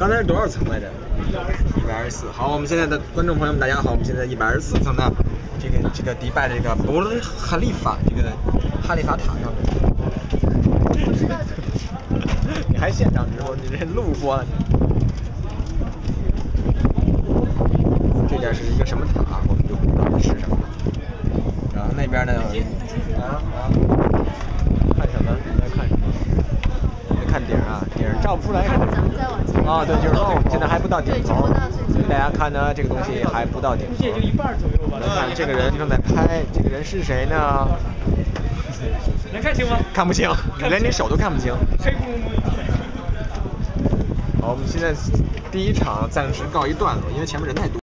刚才是多少层来着？124。好，我们现在的观众朋友们，大家好，我们现在124层的这个迪拜的这个布尔哈利法这个哈利法塔上面。你还现场直播？你这录播了你？这点是一个什么塔？我们就不知道是什么。然后那边呢？看什么？你在看什么？在看顶啊，顶照不出来。 咱们再往前。 啊，对，就是说我们现在还不到顶头。 对， 大家看呢，这个东西还不到顶头。 也就一半左右吧。 看这个人正在拍，这个人是谁呢？ 能看清吗？ 看不清，连你手都看不清。 黑咕隆咚。 好，我们现在第一场暂时告一段落，因为前面人太多。